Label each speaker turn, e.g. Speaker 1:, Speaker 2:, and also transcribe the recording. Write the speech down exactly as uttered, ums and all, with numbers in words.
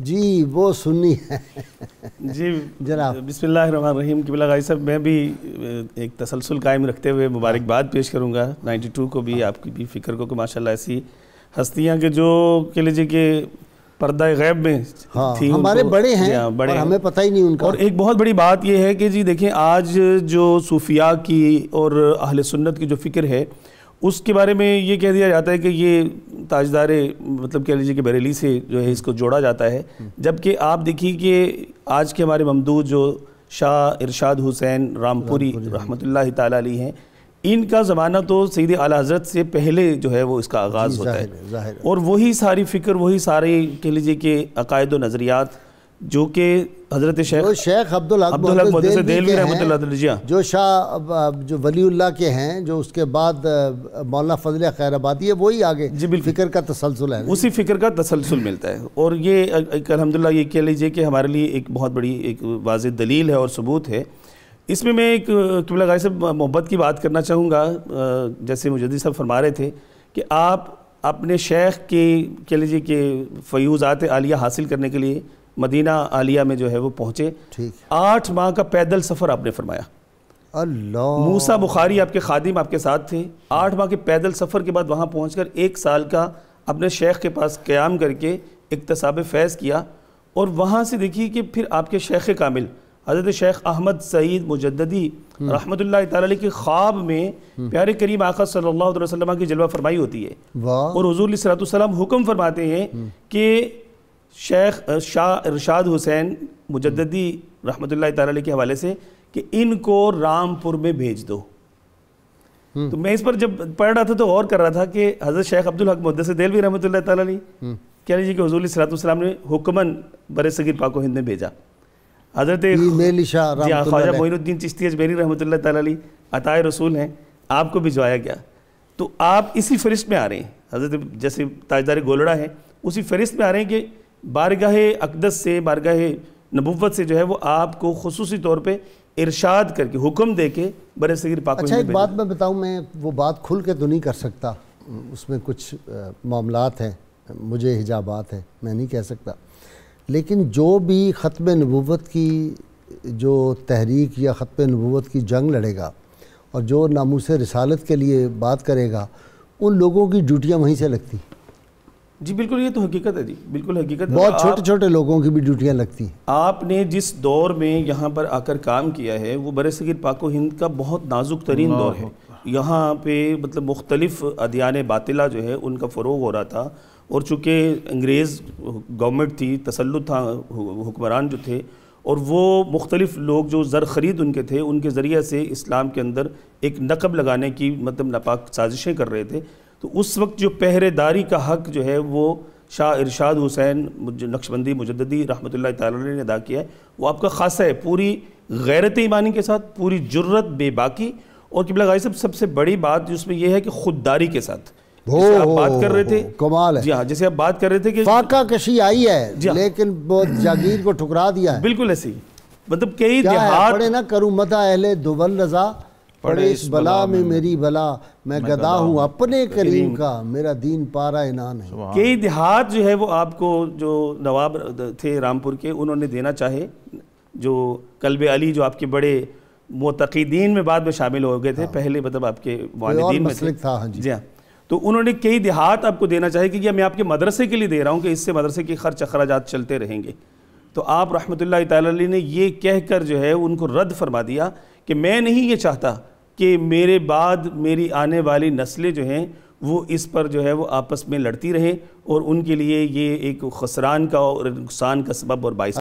Speaker 1: جی وہ سنی ہے
Speaker 2: جی
Speaker 1: جناب
Speaker 2: بسم اللہ الرحمن الرحیم۔ قبلہ غازی صاحب میں بھی ایک تسلسل قائم رکھتے ہوئے مبارکباد پیش کروں گا نائنٹی ٹو کو بھی، آپ کی بھی فکر کو کہ ماشاءاللہ ایسی ہستیاں کہ جو کہہ لیجیے کہ پردہ غیب میں تھیں،
Speaker 1: ہمارے بڑے ہیں اور ہمیں پتہ ہی نہیں ان کا۔
Speaker 2: اور ایک بہت بڑی بات یہ ہے کہ جی دیکھیں آج جو صوفیاء کی اور اہل سنت کی جو فکر ہے اس کے بارے میں یہ کہہ دیا جاتا ہے کہ یہ تاجدار مطلب کہہ لیجیے کہ بریلی سے جو ہے اس کو جوڑا جاتا ہے، جبکہ آپ دیکھیے کہ آج کے ہمارے ممدوح جو شاہ ارشاد حسین رامپوری رحمۃ اللہ تعالیٰ علیہ ہیں، ان کا زمانہ تو سید اعلیٰ حضرت سے پہلے جو ہے وہ اس کا آغاز ہوتا ہے، اور وہی ساری فکر وہی سارے کہہ لیجیے کہ عقائد و نظریات جو کہ حضرت شیخ
Speaker 1: شیخ عبدالحق
Speaker 2: محدث دہلوی رحمۃ اللہ علیہ
Speaker 1: جو شاہ جو ولی اللہ کے ہیں، جو اس کے بعد مولانا فضل خیر آبادی ہے، وہی آگے فکر کا تسلسل ہے، اسی
Speaker 2: فکر کا تسلسل ملتا ہے۔ اور یہ الحمدللہ یہ کہہ لیجئے کہ ہمارے لیے ایک بہت بڑی ایک واضح دلیل ہے اور ثبوت ہے۔ اس میں میں ایک قبلہ غازی صاحب محبت کی بات کرنا چاہوں گا، جیسے مجدد صاحب فرما رہے تھے کہ آپ اپنے شیخ کے کہہ لیجئے کہ فیوضات عالیہ حاصل کرنے کے لیے مدینہ عالیہ میں جو ہے وہ پہنچے، آٹھ ماہ کا پیدل سفر آپ نے فرمایا۔
Speaker 1: اللہ
Speaker 2: موسیٰ بخاری آپ کے خادم آپ کے ساتھ تھے، آٹھ ماہ کے پیدل سفر کے بعد وہاں پہنچ کر ایک سال کا اپنے شیخ کے پاس قیام کر کے اکتساب فیض کیا، اور وہاں سے دیکھیے کہ پھر آپ کے شیخ کامل حضرت شیخ احمد سعید مجددی رحمۃ اللہ تعالیٰ علیہ کے خواب میں پیارے کریم آقا صلی اللہ علیہ وسلم کی جلوہ فرمائی ہوتی ہے، اور حضور علیہ السلام حکم فرماتے ہیں کہ شیخ شاہ ارشاد حسین مجددی رحمۃ اللہ تعالیٰ علیہ کے حوالے سے کہ ان کو رامپور میں بھیج دو۔ تو میں اس پر جب پڑھ رہا تھا تو غور کر رہا تھا کہ حضرت شیخ عبدالحق محدث دہلوی رحمۃ اللہ تعالیٰ علیہ کہہ لیجیے کہ حضور علیہ السلام نے حکماً بر صغیر پاک و ہند میں بھیجا۔ حضرت خواجہ معین الدین چشتی اجمیری رحمۃ اللہ تعالیٰ علیہ عطائے رسول ہیں، آپ کو بھجوایا گیا، تو آپ اسی فہرست میں آ رہے ہیں، حضرت جیسے تاجدار گولڑا ہیں اسی فہرست میں آ رہے ہیں کہ بارگاہ اقدس سے بارگاہ نبوت سے جو ہے وہ آپ کو خصوصی طور پہ ارشاد کر کے حکم دے کے برِ صغیر پاک و ہند
Speaker 1: اچھا ایک بات میں بتاؤں، میں وہ بات کھل کے تو نہیں کر سکتا، اس میں کچھ معاملات ہیں، مجھے حجابات ہیں، میں نہیں کہہ سکتا، لیکن جو بھی ختم نبوت کی جو تحریک یا ختم نبوت کی جنگ لڑے گا اور جو ناموس رسالت کے لیے بات کرے گا، ان لوگوں کی ڈیوٹیاں وہیں سے لگتی ہیں۔
Speaker 2: جی بالکل، یہ تو حقیقت ہے، جی بالکل حقیقت ہے،
Speaker 1: بہت چھوٹے چھوٹے لوگوں کی بھی ڈیوٹیاں لگتی ہیں۔
Speaker 2: آپ نے جس دور میں یہاں پر آ کر کام کیا ہے وہ برِ صغیر پاک و ہند کا بہت نازک ترین دور ہے، یہاں پہ مطلب مختلف ادیان باطلہ جو ہے ان کا فروغ ہو رہا تھا، اور چونکہ انگریز گورنمنٹ تھی، تسلط تھا، حکمران جو تھے، اور وہ مختلف لوگ جو زر خرید ان کے تھے ان کے ذریعے سے اسلام کے اندر ایک نقب لگانے کی مطلب ناپاک سازشیں کر رہے تھے، تو اس وقت جو پہرے داری کا حق جو ہے وہ شاہ ارشاد حسین نقشبندی مجددی رحمۃ اللہ تعالیٰ نے ادا کیا ہے، وہ آپ کا خاصہ ہے، پوری غیرت ایمانی کے ساتھ، پوری جرت بے باکی، اور قبلہ غازی صاحب سب سے بڑی بات جس میں یہ ہے کہ خودداری کے ساتھ، جیسے آپ بات کر رہے تھے،
Speaker 1: کمال ہے،
Speaker 2: جی ہاں جیسے آپ بات کر رہے تھے کہ
Speaker 1: فاقہ کشی آئی ہے لیکن بہت جاگیر کو ٹھکرا دیا ہے،
Speaker 2: بالکل ایسے ہی، مطلب کئی دیہات
Speaker 1: پڑھے نہ کروں مدح اہل دول رضا، پڑھے اس بلا میں میری بلا، میں گدا ہوں اپنے کریم کا، میرا دین پارا انان ہے۔
Speaker 2: کئی دیہات جو ہے وہ آپ کو جو نواب تھے رامپور کے انہوں نے دینا چاہے، جو قلب علی جو آپ کے بڑے معتقدین میں بعد میں شامل ہو گئے تھے، پہلے مطلب آپ کے معاندین میں تھے، جی ہاں، تو انہوں نے کئی دیہات آپ کو دینا چاہے کہ یہ میں آپ کے مدرسے کے لیے دے رہا ہوں کہ اس سے مدرسے کے خرچ اخراجات چلتے رہیں گے، تو آپ رحمۃ اللہ تعالیٰ علیہ نے یہ کہہ کر جو ہے ان کو رد فرما دیا کہ میں نہیں یہ چاہتا کہ میرے بعد میری آنے والی نسلیں جو ہیں وہ اس پر جو ہے وہ آپس میں لڑتی رہیں، اور ان کے لیے یہ ایک خسران کا اور نقصان کا سبب اور باعث